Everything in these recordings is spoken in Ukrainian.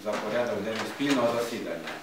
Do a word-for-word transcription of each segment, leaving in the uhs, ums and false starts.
за порядок денний спільного засідання.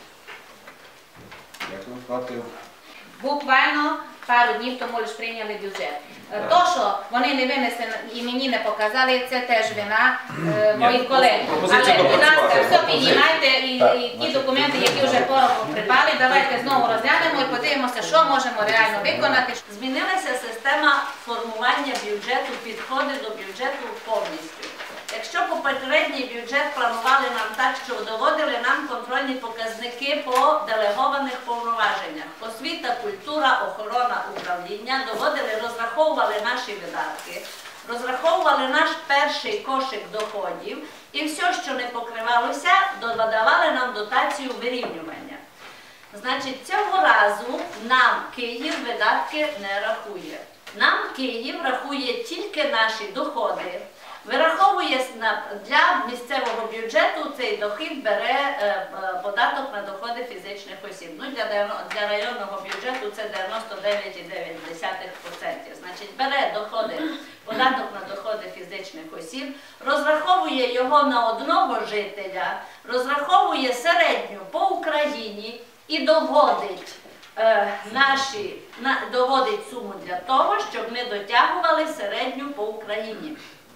Дякую. Проти? Буквально пару днів тому лише прийняли бюджет. То, що вони не винесли і мені не показали, це теж вина е, моїх колег. Але, будь ласка, все піднімайте і, і ті документи, які вже порохом припали, давайте знову розглянемо і подивимося, що можемо реально виконати. Змінилася система формування бюджету, підходи до бюджету повністю. Якщо попередній бюджет планували нам так, що доводили нам контрольні показники по делегованих повноваженнях, освіта, культура, охорона, управління, доводили, розраховували наші видатки, розраховували наш перший кошик доходів і все, що не покривалося, додавали нам дотацію вирівнювання. Значить, цього разу нам Київ видатки не рахує. Нам Київ рахує тільки наші доходи. Вираховує для місцевого бюджету, цей дохід бере податок на доходи фізичних осіб. Ну, для, для районного бюджету це дев'яносто дев'ять цілих дев'ять відсотків. Значить, бере доходи, податок на доходи фізичних осіб, розраховує його на одного жителя, розраховує середню по Україні і доводить, е, наші, на, доводить суму для того, щоб ми дотягували середню по Україні.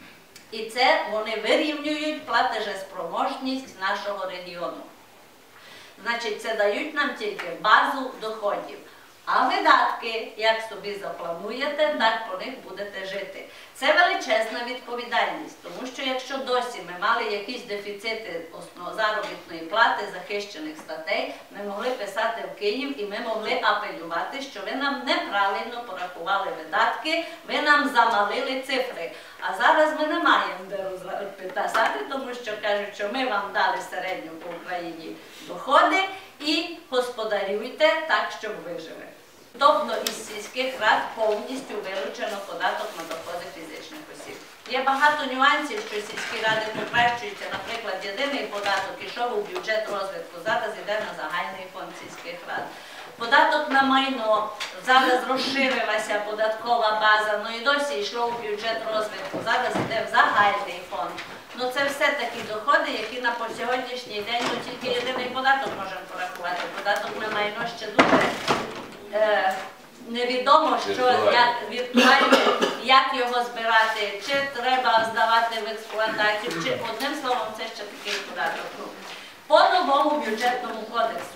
І це вони вирівнюють платежеспроможність нашого регіону. Значить, це дають нам тільки базу доходів. А видатки, як собі заплануєте, так по них будете жити. Це величезна відповідальність, тому що якщо досі ми мали якісь дефіцити заробітної плати, захищених статей, ми могли писати в Київ і ми могли апелювати, що ви нам неправильно порахували видатки, ви нам замалили цифри. А зараз ми не маємо де писати, тому що кажуть, що ми вам дали середню по Україні доходи і господарюйте так, щоб вижили. Тобто із сільських рад повністю вилучено податок на доходи фізичних осіб. Є багато нюансів, що сільські ради покращуються. Наприклад, єдиний податок ішов у бюджет розвитку, зараз йде на загальний фонд сільських рад. Податок на майно, зараз розширилася податкова база, ну і досі йшло у бюджет розвитку, зараз йде в загальний фонд. Ну це все такі доходи, які на по сьогоднішній день, ну тільки єдиний податок можемо порахувати. Податок на майно ще дуже е, невідомо, що як віртуально, як його збирати, чи треба здавати в експлуатацію, чи одним словом це ще такий податок. По новому бюджетному кодексу.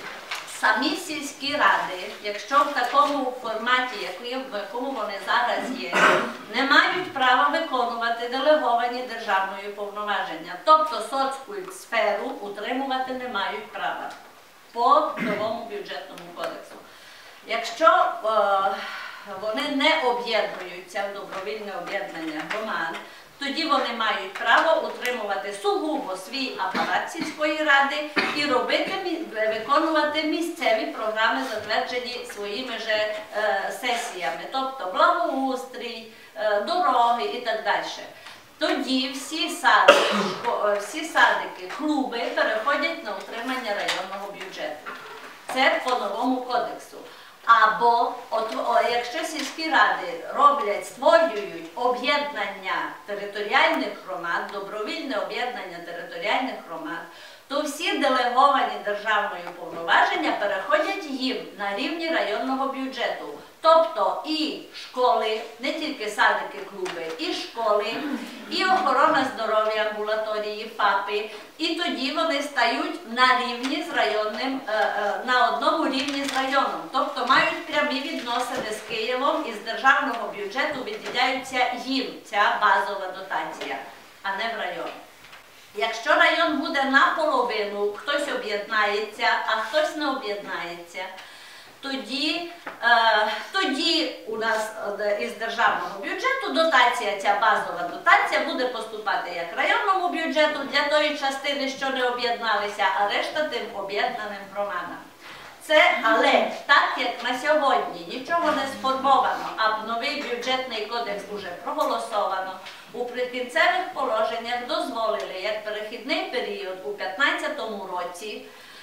Самі сільські ради, якщо в такому форматі, в якому вони зараз є, не мають права виконувати делеговані державної повноваження. Тобто соцкультсферу утримувати не мають права по новому бюджетному кодексу. Якщо е, вони не об'єднуються в добровільне об'єднання громад, тоді вони мають право утримувати сугубо свій апарат сільської ради і робити, виконувати місцеві програми, затверджені своїми же е, сесіями, тобто благоустрій, е, дороги і так далі. Тоді всі садики, всі садики, клуби переходять на утримання районного бюджету. Це по новому кодексу. Або, от, о, якщо сільські ради роблять, створюють об'єднання територіальних громад, добровільне об'єднання територіальних громад, то всі делеговані державною повноваження переходять їм на рівні районного бюджету. Тобто і школи, не тільки садики, клуби, і школи, і охорона здоров'я, амбулаторії, ФАПи. І тоді вони стають на рівні з районним, на одному рівні з районом. Тобто мають прямі відносини з Києвом і з державного бюджету виділяються їм ця базова дотація, а не в район. Якщо район буде наполовину, хтось об'єднається, а хтось не об'єднається, Тоді, е, тоді у нас е, із державного бюджету дотація, ця базова дотація буде поступати як районному бюджету для тої частини, що не об'єдналися, а решта тим об'єднаним громадам. Це, але так як на сьогодні нічого не сформовано, а новий бюджетний кодекс вже проголосовано, у прикінцевих положеннях дозволили як перехідний період у дві тисячі п'ятнадцятому році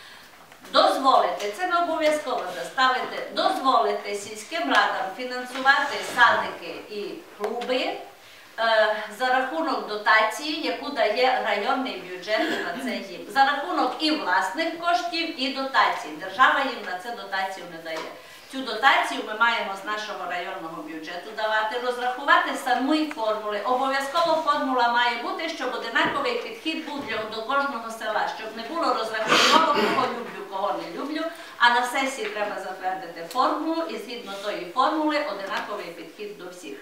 дозволити, це не обов'язково заставити, дозволити сільським радам фінансувати садики і клуби е, за рахунок дотації, яку дає районний бюджет на це їм. За рахунок і власних коштів, і дотацій. Держава їм на це дотацію не дає. Цю дотацію ми маємо з нашого районного бюджету давати, розрахувати самі формули. Обов'язково формула має бути, щоб одинаковий підхід був для, до кожного села, щоб не було розрахунково, кого люблю, кого не люблю, а на сесії треба затвердити формулу і згідно тої формули одинаковий підхід до всіх.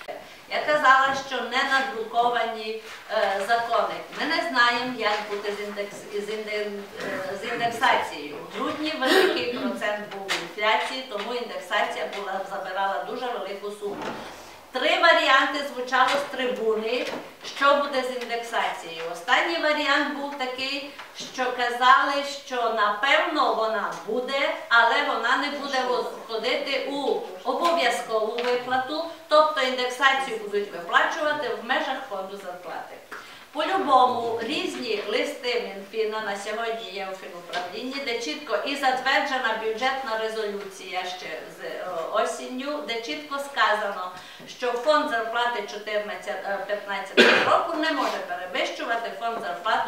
Я казала, що не надруковані е, закони. Ми не знаємо, як бути з, індекс, з, індекс, е, з індексацією. В грудні великий процент був інфляції, тому індексація була, забирала дуже велику суму. Три варіанти звучало з трибуни, що буде з індексацією. Останній варіант був такий, що казали, що напевно вона буде, але вона не буде входити у обов'язкову виплату, тобто індексацію будуть виплачувати в межах фонду зарплати. По-любому, різні листи Мінфіна на сьогодні є у фінуправлінні, де чітко і затверджена бюджетна резолюція ще з осінню, де чітко сказано, що фонд зарплати п'ятнадцятого року не може перевищувати фонд зарплати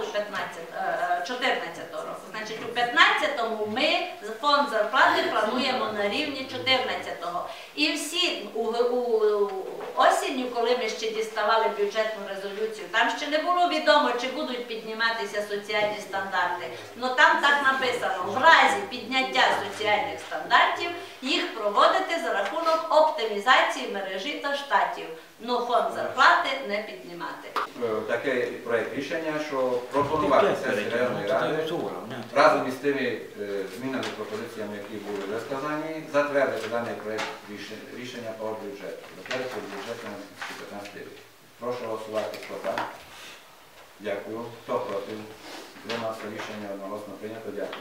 чотирнадцятого року. Значить, у п'ятнадцятому ми фонд зарплати плануємо на рівні чотирнадцятого. І всі у, у осінню, коли ми ще діставали бюджетну резолюцію, там ще не було відомо, чи будуть підніматися соціальні стандарти. Ну там так написано, в разі підняття соціальних стандартів їх проводити за рахунок оптимізації мережі та штатів. Ну фонд зарплати не піднімати. Такий проєкт рішення, що пропонувати сесії районної ради разом із тими змінами, пропозиціями, які були розказані, затвердити даний проєкт рішення по бюджету. Затвердити бюджет на дві тисячі п'ятнадцятий рік. Прошу голосувати, хто за. Дякую. Хто проти? Приймався рішення одноголосно прийнято. Дякую.